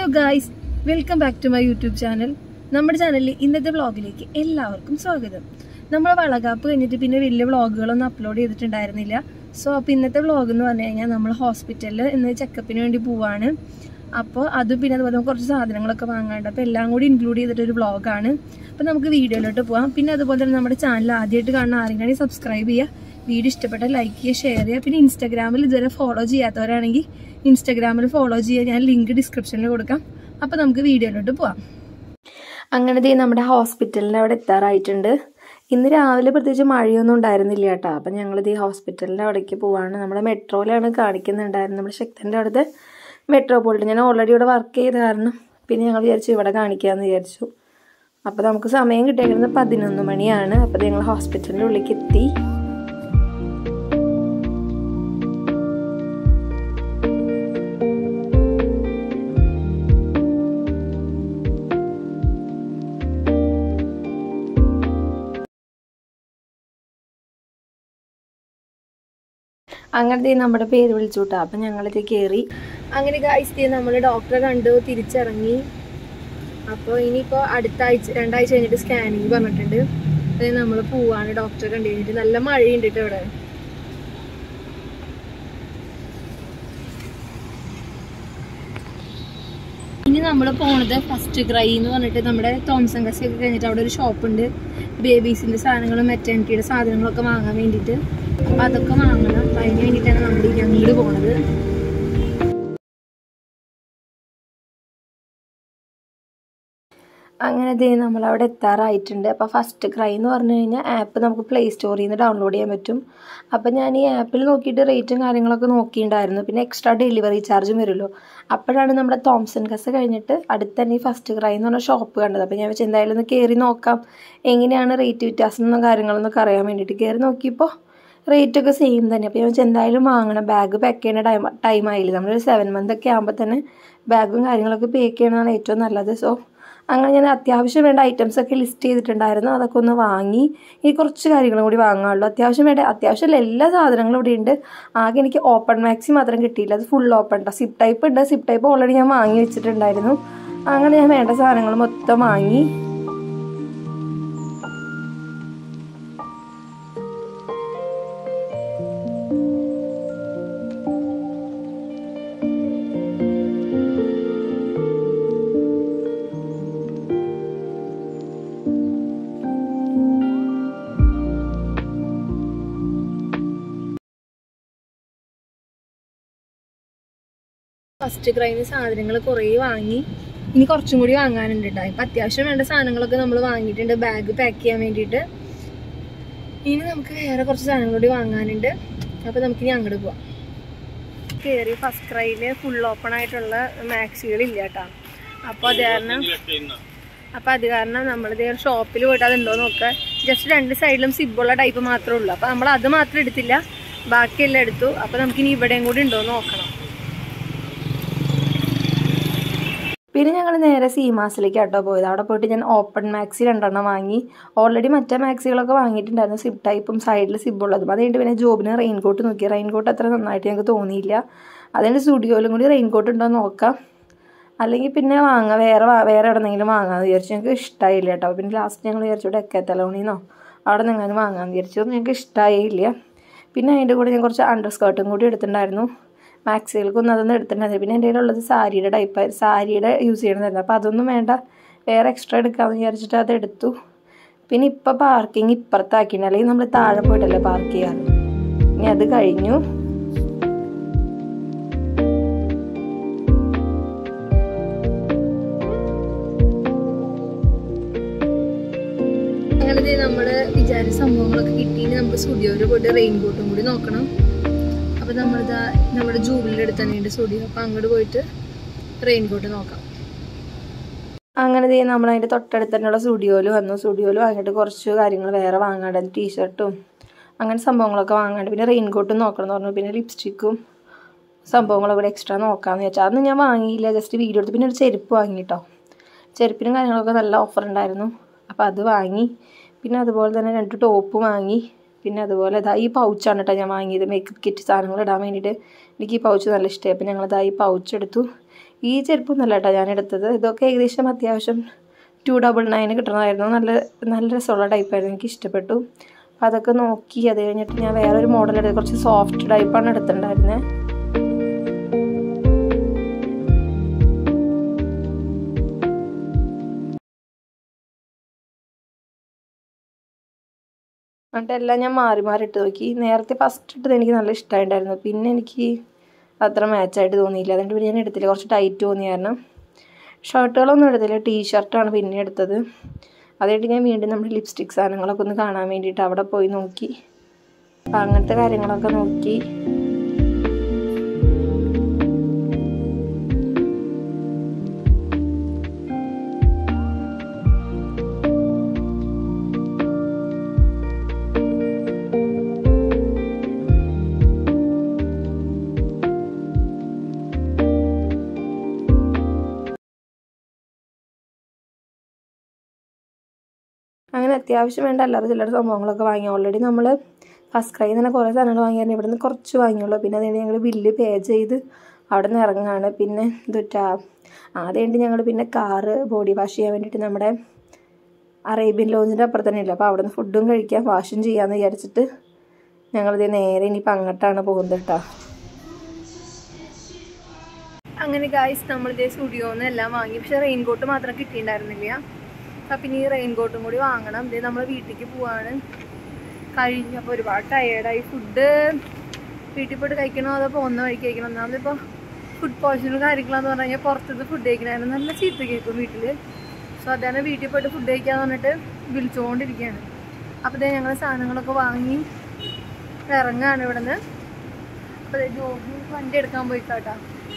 guys, welcome back to my YouTube channel. നമ്മുടെ ചാനലിൽ ഇന്നത്തെ വ്ളോഗിലേക്ക് എല്ലാവർക്കും സ്വാഗതം. നമ്മൾ വളകാപ്പ് കഴിഞ്ഞിട്ട് പിന്നെ വലിയ വ്ളോഗുകളൊന്നും അപ്ലോഡ് ചെയ്തിട്ടുണ്ടായിരുന്നില്ല. സോ അപ്പോൾ ഇന്നത്തെ വ്ളോഗ് എന്ന് പറഞ്ഞു കഴിഞ്ഞാൽ നമ്മൾ ഹോസ്പിറ്റലിൽ ഇന്ന് ചെക്കപ്പിന് വേണ്ടി പോവാണ്. അപ്പോൾ അതും പിന്നെ അതുപോലെ കുറച്ച് സാധനങ്ങളൊക്കെ വാങ്ങാണ്ട്, അപ്പോൾ എല്ലാം കൂടി ഇൻക്ലൂഡ് ചെയ്തിട്ടൊരു വ്ളോഗാണ്. അപ്പോൾ നമുക്ക് വീഡിയോയിലോട്ട് പോകാം. പിന്നെ അതുപോലെ തന്നെ നമ്മുടെ ചാനൽ ആദ്യമായിട്ട് കാണുന്ന ആരെങ്കിലും സബ്സ്ക്രൈബ് ചെയ്യുക, വീഡിയോ ഇഷ്ടപ്പെട്ടാൽ ലൈക്ക് ചെയ്യുക, ഷെയർ ചെയ്യുക. പിന്നെ ഇൻസ്റ്റാഗ്രാമിൽ ഇതുവരെ ഫോളോ ചെയ്യാത്തവരാണെങ്കിൽ ഇൻസ്റ്റാഗ്രാമിൽ ഫോളോ ചെയ്യുക, ഞാൻ ലിങ്ക് ഡിസ്ക്രിപ്ഷനിൽ കൊടുക്കാം. അപ്പോൾ നമുക്ക് വീഡിയോയിലോട്ട് പോവാം. അങ്ങനത്തെ നമ്മുടെ ഹോസ്പിറ്റലിൻ്റെ അവിടെ എത്താറായിട്ടുണ്ട്. ഇന്ന് രാവിലെ പ്രത്യേകിച്ച് മഴയൊന്നും ഉണ്ടായിരുന്നില്ല കേട്ടോ. അപ്പം ഞങ്ങളിത് ഈ ഹോസ്പിറ്റലിൻ്റെ അവിടേക്ക് പോവാണ്. നമ്മുടെ മെട്രോയിലാണ് കാണിക്കുന്നുണ്ടായിരുന്നത്, നമ്മുടെ ശക്തൻ്റെ അവിടുത്തെ മെട്രോപോളിറ്റൻ. ഞാൻ ഓൾറെഡി ഇവിടെ വർക്ക് ചെയ്ത കാരണം പിന്നെ ഞങ്ങൾ വിചാരിച്ചു ഇവിടെ കാണിക്കാമെന്ന് വിചാരിച്ചു. അപ്പോൾ നമുക്ക് സമയം കിട്ടിയിരിക്കുന്നത് 11 മണിയാണ്. അപ്പോൾ ഞങ്ങൾ ഹോസ്പിറ്റലിൻ്റെ ഉള്ളിലേക്ക് എത്തി. അങ്ങനത്തെ നമ്മുടെ പേര് വിളിച്ചു കൂട്ടാ. അപ്പം ഞങ്ങളിത് കയറി. അങ്ങനെ ഗൈസ് നമ്മൾ ഡോക്ടറെ കണ്ടു തിരിച്ചിറങ്ങി. അപ്പോൾ ഇനിയിപ്പോൾ അടുത്ത ആഴ്ച 2 ആഴ്ച കഴിഞ്ഞിട്ട് സ്കാനിങ് പറഞ്ഞിട്ടുണ്ട്. അതായത് നമ്മൾ പോവാണ് ഡോക്ടറെ കണ്ടു കഴിഞ്ഞിട്ട്. നല്ല മഴയുണ്ട് കേട്ടോ ഇവിടെ. ഇനി നമ്മൾ പോണത് ഫസ്റ്റ് ക്രൈ എന്ന് പറഞ്ഞിട്ട് നമ്മുടെ തോംസൺ കസി ഒക്കെ കഴിഞ്ഞിട്ട് അവിടെ ഒരു ഷോപ്പുണ്ട്. ബേബീസിൻ്റെ സാധനങ്ങളും മെറ്റേണിറ്റിയുടെ സാധനങ്ങളൊക്കെ വാങ്ങാൻ വേണ്ടിയിട്ട്. അപ്പം അതൊക്കെ വാങ്ങണം. അപ്പം അതിന് വേണ്ടിയിട്ടാണ് നമ്മൾ അങ്ങോട്ട് പോണത്. അങ്ങനെ നമ്മളവിടെ എത്താറായിട്ടുണ്ട്. അപ്പോൾ ഫസ്റ്റ് ക്രൈ എന്ന് പറഞ്ഞു കഴിഞ്ഞാൽ ആപ്പ് നമുക്ക് പ്ലേ സ്റ്റോറിൽ നിന്ന് ഡൗൺലോഡ് ചെയ്യാൻ പറ്റും. അപ്പം ഞാൻ ഈ ആപ്പിൽ നോക്കിയിട്ട് റേറ്റും കാര്യങ്ങളൊക്കെ നോക്കിയിട്ടുണ്ടായിരുന്നു. പിന്നെ എക്സ്ട്രാ ഡെലിവറി ചാർജും വരുമല്ലോ. അപ്പോഴാണ് നമ്മുടെ തോംസൺ കസ കഴിഞ്ഞിട്ട് അടുത്ത് തന്നെ ഈ ഫസ്റ്റ് ക്രൈ എന്ന് പറഞ്ഞ ഷോപ്പ് കണ്ടത്. അപ്പോൾ ഞാൻ വെച്ചാൽ എന്തായാലും ഒന്ന് കയറി നോക്കാം, എങ്ങനെയാണ് റേറ്റ് വ്യത്യാസം എന്ന കാര്യങ്ങളൊന്നൊക്കെ അറിയാൻ വേണ്ടിയിട്ട് കയറി നോക്കിയപ്പോൾ റേറ്റൊക്കെ സെയിം തന്നെ. അപ്പോൾ ഞാൻ വെച്ചാൽ എന്തായാലും വാങ്ങണം. ബാഗ് പാക്ക് ചെയ്യുന്ന ടൈം ആയില്ല. നമ്മളൊരു 7 month ഒക്കെ ആകുമ്പോൾ തന്നെ ബാഗും കാര്യങ്ങളൊക്കെ പാക്ക് ചെയ്യണതാണ് ഏറ്റവും നല്ലത്. സോ അങ്ങനെ ഞാൻ അത്യാവശ്യം വേണ്ട ഐറ്റംസൊക്കെ ലിസ്റ്റ് ചെയ്തിട്ടുണ്ടായിരുന്നു. അതൊക്കെ ഒന്ന് വാങ്ങി. ഇനി കുറച്ച് കാര്യങ്ങളും കൂടി വാങ്ങാനുള്ളൂ. അത്യാവശ്യം എല്ലാ സാധനങ്ങളും ഇവിടെ ഉണ്ട്. ആകെ എനിക്ക് ഓപ്പൺ മാക്സി മാത്രം കിട്ടിയില്ല. അത് ഫുൾ ഓപ്പൺ കേട്ടോ. സിപ്പ് ടൈപ്പ് ഉണ്ട്. സിപ്പ് ടൈപ്പ് ഓൾറെഡി ഞാൻ വാങ്ങി വെച്ചിട്ടുണ്ടായിരുന്നു. അങ്ങനെ ഞാൻ വേണ്ട സാധനങ്ങൾ മൊത്തം വാങ്ങി. ഫസ്റ്റ് ക്രൈന് സാധനങ്ങൾ കുറേ വാങ്ങി. ഇനി കുറച്ചും കൂടി വാങ്ങാനുണ്ട് കേട്ടോ. ഇപ്പം അത്യാവശ്യം വേണ്ട സാധനങ്ങളൊക്കെ നമ്മൾ വാങ്ങിയിട്ടുണ്ട് ബാഗ് പാക്ക് ചെയ്യാൻ വേണ്ടിയിട്ട്. ഇനി നമുക്ക് വേറെ കുറച്ച് സാധനങ്ങൾ കൂടി വാങ്ങാനുണ്ട്. അപ്പോൾ നമുക്കിനി അങ്ങോട്ട് പോവാം. കയറി ഫസ്റ്റ് ക്രൈയിൽ ഫുൾ ഓപ്പൺ ആയിട്ടുള്ള മാക്സികളില്ല കേട്ടോ. അപ്പോൾ അത് കാരണം നമ്മളിത് ഷോപ്പിൽ പോയിട്ട് അതുണ്ടോ നോക്കുക. ജസ്റ്റ് 2 സൈഡിലും സിബുള്ള ടൈപ്പ് മാത്രമേ ഉള്ളൂ. അപ്പോൾ നമ്മൾ അത് മാത്രം എടുത്തില്ല, ബാക്കിയെല്ലാം എടുത്തു. അപ്പോൾ നമുക്കിനി ഇവിടെയും കൂടി ഉണ്ടോ നോക്കണം. പിന്നെ ഞങ്ങൾ നേരെ സീമാസിലേക്ക് കേട്ടോ പോയത്. അവിടെ പോയിട്ട് ഞാൻ ഓപ്പൺ മാക്സി 2 വാങ്ങി. ഓൾറെഡി മറ്റേ മാക്സികളൊക്കെ വാങ്ങിയിട്ടുണ്ടായിരുന്നു, സിബ് ടൈപ്പും സൈഡിൽ സിബുള്ളതും. അത് കഴിഞ്ഞിട്ട് പിന്നെ ജോബിന് റെയിൻകോട്ട് നോക്കി. റെയിൻകോട്ട് അത്ര നന്നായിട്ട് ഞങ്ങൾക്ക് തോന്നിയില്ല. അതുകൊണ്ട് സ്റ്റുഡിയോയിലും കൂടി റെയിൻകോട്ട് ഉണ്ടോ എന്ന് നോക്കാം, അല്ലെങ്കിൽ പിന്നെ വേറെ എവിടെന്നെങ്കിലും വാങ്ങാമെന്ന് വിചാരിച്ചു. ഞങ്ങൾക്ക് ഇഷ്ടമായില്ല കേട്ടോ. പിന്നെ ലാസ്റ്റ് ഞങ്ങൾ വിചാരിച്ചു ഡെക്കാത്തലോണിന്നോ അവിടെ നിന്നെങ്കിലും വാങ്ങാമെന്ന് വിചാരിച്ചു. ഞങ്ങൾക്ക് ഇഷ്ടമായില്ല. പിന്നെ അതിൻ്റെ കൂടെ ഞാൻ കുറച്ച് അണ്ടർ സ്കേർട്ടും കൂടി എടുത്തിട്ടുണ്ടായിരുന്നു. മാക്സികൾക്കൊന്നും അതൊന്നും എടുത്തിട്ടുണ്ടായിരുന്നു. പിന്നെ എൻ്റെ കയ്യിലുള്ളത് സാരിയുടെ യൂസ് ചെയ്യണമായിരുന്നു. അപ്പോൾ അതൊന്നും വേണ്ട, വേറെ എക്സ്ട്രാ എടുക്കാമെന്ന് വിചാരിച്ചിട്ട് അതെടുത്തു. പിന്നെ ഇപ്പോൾ പാർക്കിംഗ് ഇപ്പുറത്താക്കിയിട്ട്, അല്ലെങ്കിൽ നമ്മൾ താഴെ പോയിട്ടല്ലേ പാർക്ക് ചെയ്യാറ്. ഇനി അത് കഴിഞ്ഞു. അങ്ങനെ നമ്മൾ വിചാരിച്ച സംഭവങ്ങളൊക്കെ കിട്ടി. നമുക്ക് സ്റ്റുഡിയോയിൽ പോയിട്ട് റെയിൻകോട്ടും കൂടി നോക്കണം. അപ്പോൾ നമ്മുടെ ജൂബിലിൻ്റെ അടുത്ത് തന്നെയുണ്ട് സ്റ്റുഡിയോ. അപ്പോൾ അങ്ങോട്ട് പോയിട്ട് റെയിൻകോട്ട് നോക്കാം. അങ്ങനെ നമ്മളതിൻ്റെ തൊട്ടടുത്ത് തന്നെയുള്ള സ്റ്റുഡിയോയിൽ വന്നു. സ്റ്റുഡിയോയിൽ വാങ്ങിയിട്ട് കുറച്ച് കാര്യങ്ങൾ വേറെ വാങ്ങാണ്ട്, ടീഷർട്ടും അങ്ങനെ സംഭവങ്ങളൊക്കെ വാങ്ങാണ്ട്, പിന്നെ റെയിൻകോട്ടും നോക്കണം എന്ന് പറഞ്ഞു. പിന്നെ ലിപ്സ്റ്റിക്കും സംഭവങ്ങളൊക്കെ കൂടെ എക്സ്ട്രാ നോക്കാമെന്ന് വെച്ചാൽ അതൊന്നും ഞാൻ വാങ്ങിയില്ല, ജസ്റ്റ് വീഡിയോ എടുത്ത്. പിന്നെ ഒരു ചെരുപ്പ് വാങ്ങിയിട്ടോ. ചെരുപ്പിനും കാര്യങ്ങളൊക്കെ നല്ല ഓഫർ ഉണ്ടായിരുന്നു. അപ്പോൾ അത് വാങ്ങി. പിന്നെ അതുപോലെ തന്നെ 2 ടോപ്പ് വാങ്ങി. പിന്നെ അതുപോലെ ഈ പൗച്ചാണ് കേട്ടോ ഞാൻ വാങ്ങിയത്, മേക്കപ്പ് കിറ്റ് സാധനങ്ങൾ ഇടാൻ വേണ്ടിയിട്ട്. എനിക്ക് ഈ പൗച്ച് നല്ല ഇഷ്ടമായി. അപ്പോൾ ഞങ്ങളത് ഈ പൗച്ച് എടുത്തു. ഈ ചെരുപ്പൊന്നല്ല കേട്ടോ ഞാൻ എടുത്തത്. ഇതൊക്കെ ഏകദേശം അത്യാവശ്യം 299 കിട്ടണമായിരുന്നു. നല്ല രസമുള്ള ടൈപ്പായിരുന്നു, എനിക്ക് ഇഷ്ടപ്പെട്ടു. അപ്പോൾ അതൊക്കെ നോക്കി അത് കഴിഞ്ഞിട്ട് ഞാൻ വേറൊരു മോഡൽ എടുത്ത് കുറച്ച് സോഫ്റ്റ് ടൈപ്പാണ് എടുത്തിട്ടുണ്ടായിരുന്നത്. എന്നിട്ട് എല്ലാം ഞാൻ മാറി മാറി ഇട്ട് നോക്കി. നേരത്തെ ഫസ്റ്റ് ഇട്ടത് എനിക്ക് നല്ല ഇഷ്ടമായിട്ടുണ്ടായിരുന്നു, പിന്നെ എനിക്ക് അത്ര മാച്ചായിട്ട് തോന്നിയില്ല. അതുകൊണ്ട് പിന്നെ ഞാൻ എടുത്തില്ല, കുറച്ച് ടൈറ്റ് തോന്നിയായിരുന്നു. ഷർട്ടുകളൊന്നും എടുത്തില്ല, ടീഷർട്ടാണ് പിന്നെ എടുത്തത്. അതുകൊണ്ട് ഞാൻ വീണ്ടും നമ്മുടെ ലിപ്സ്റ്റിക് സാധനങ്ങളൊക്കെ ഒന്ന് കാണാൻ വേണ്ടിയിട്ട് അവിടെ പോയി നോക്കി. അപ്പം അങ്ങനത്തെ കാര്യങ്ങളൊക്കെ നോക്കി. അങ്ങനെ അത്യാവശ്യം വേണ്ട അല്ലാതെ ചില്ലറ സംഭവങ്ങളൊക്കെ വാങ്ങി. ഓൾറെഡി നമ്മൾ ഫസ്റ്റ് ക്രൈയിൽ തന്നെ കുറേ സാധനങ്ങൾ വാങ്ങിയായിരുന്നു, ഇവിടെ നിന്ന് കുറച്ച് വാങ്ങിയുള്ളൂ. പിന്നെ അതുകൊണ്ട് ഞങ്ങൾ ബില്ല് പേ ചെയ്ത് അവിടെ നിന്ന് ഇറങ്ങുകയാണ്. പിന്നെ ആദ്യമായിട്ട് ഞങ്ങൾ പിന്നെ കാറ് ബോഡി വാഷ് ചെയ്യാൻ വേണ്ടിയിട്ട് നമ്മുടെ അറേബ്യൻ ലോഞ്ചിൻ്റെ അപ്പുറത്ത് തന്നെ ഇല്ല. അപ്പോൾ അവിടെ നിന്ന് ഫുഡും കഴിക്കാം വാഷും ചെയ്യാമെന്ന് വിചാരിച്ചിട്ട് ഞങ്ങളിത് നേരെ ഇനിയിപ്പോൾ അങ്ങോട്ടാണ് പോകുന്നത് കേട്ടോ. അങ്ങനെ ഗായ്സ് നമ്മളിതേ സ്റ്റുഡിയോന്ന് എല്ലാം വാങ്ങി. പക്ഷേ റെയിൻകോട്ട് മാത്രം കിട്ടിയിട്ടുണ്ടായിരുന്നില്ല. അപ്പം ഇനി റെയിൻകോട്ടും കൂടി വാങ്ങണം. ഇത് നമ്മൾ വീട്ടിലേക്ക് പോവാണ്. കഴിഞ്ഞപ്പോൾ ഒരുപാട് ടയേർഡായി. ഫുഡ് വീട്ടിൽ പോയിട്ട് കഴിക്കണോ അതോ പോകുന്ന വഴിക്ക് കഴിക്കണം. ഒന്നാമതിപ്പോൾ ഫുഡ് പോയ്സണും കാര്യങ്ങളെന്ന് പറഞ്ഞു കഴിഞ്ഞാൽ പുറത്തുനിന്ന് ഫുഡ് കഴിക്കണമായിരുന്നു, നല്ല ചീത്ത കേൾക്കും വീട്ടിൽ. സോ അതാണ് വീട്ടിൽ പോയിട്ട് ഫുഡ് കഴിക്കാന്ന് പറഞ്ഞിട്ട് വിളിച്ചുകൊണ്ടിരിക്കുകയാണ്. അപ്പോൾ ഇതേ ഞങ്ങൾ സാധനങ്ങളൊക്കെ വാങ്ങി ഇറങ്ങുകയാണ് ഇവിടെ നിന്ന്. അപ്പോൾ ജോബി വണ്ടി എടുക്കാൻ പോയിക്കാട്ടാ.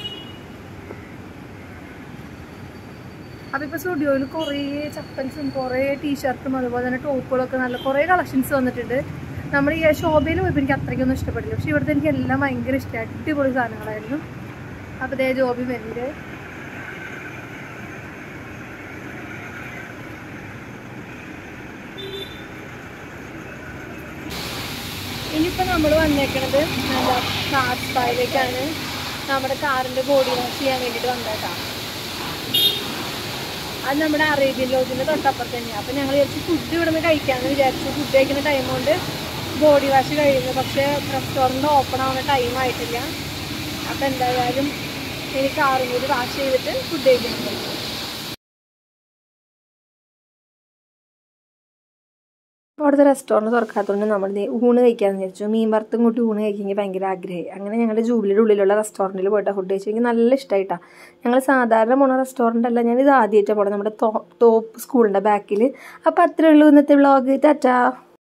അപ്പോൾ ഇപ്പോൾ സ്റ്റുഡിയോയിൽ കുറേ ചപ്പൽസും കുറേ ടീഷർട്ടും അതുപോലെ തന്നെ ടോപ്പുകളൊക്കെ നല്ല കുറേ കളക്ഷൻസ് വന്നിട്ടുണ്ട്. നമ്മൾ ഈ ഷോപ്പിൽ പോയപ്പോൾ എനിക്ക് അത്രയ്ക്കൊന്നും ഇഷ്ടപ്പെട്ടില്ല, പക്ഷേ ഇവിടുത്തെ എനിക്ക് എല്ലാം ഭയങ്കര ഇഷ്ടമായി. അടിപൊളി സാധനങ്ങളായിരുന്നു. അപ്പോൾ ഇതേ ജോബി വരുന്നുണ്ട്. ഇനിയിപ്പോൾ നമ്മൾ വന്നേക്കണത് എന്താ കാർ സ്പായിലേക്കാണ്. നമ്മുടെ കാറിൻ്റെ ബോഡി വാഷ് ചെയ്യാൻ വേണ്ടിയിട്ട് വന്നേക്കാം. അത് നമ്മുടെ അറേബ്യൻ ലോഞ്ചിൻ്റെ തൊട്ടപ്പുറത്ത് തന്നെയാണ്. അപ്പോൾ ഞങ്ങൾ വിചാരിച്ചു ഫുഡ് ഇവിടെ നിന്ന് കഴിക്കാമെന്ന് വിചാരിച്ചു. ഫുഡ് കഴിക്കുന്ന ടൈം കൊണ്ട് ബോഡി വാഷ് കഴിയുന്നു, പക്ഷേ റെസ്റ്റോറൻറ്റ് ഓപ്പൺ ആവുന്ന ടൈം ആയിട്ടില്ല. അപ്പോൾ എന്തായാലും എനിക്ക് കാറും കൂടി വാഷ് ചെയ്തിട്ട് ഫുഡ് കഴിക്കാൻ പറ്റും. അപ്പോൾ അവിടുത്തെ റെസ്റ്റോറൻറ്റ് തുറക്കാത്തതുകൊണ്ട് നമ്മൾ ഊണ് കഴിക്കാമെന്ന് വിചാരിച്ചു. മീൻ വറുത്തും കൂട്ടി ഊണ് കഴിക്കാൻ ഭയങ്കര ആഗ്രഹമായി. അങ്ങനെ ഞങ്ങളുടെ ജൂബിലിയുടെ ഉള്ളിലുള്ള റെസ്റ്റോറൻറ്റിൽ പോയിട്ടാണ് ഫുഡ് കഴിച്ചു. എനിക്ക് നല്ല ഇഷ്ടമായിട്ടാണ്. ഞങ്ങൾ സാധാരണ പോണ റെസ്റ്റോറൻ്റ് അല്ല, ഞാനിത് ആദ്യമായിട്ടാണ് പോകണം, നമ്മുടെ ടോപ്പ് സ്കൂളിൻ്റെ ബാക്കിൽ. അപ്പോൾ അത്രയേ ഉള്ളൂ ഇന്നത്തെ വ്ളോഗ്. ടാറ്റാ.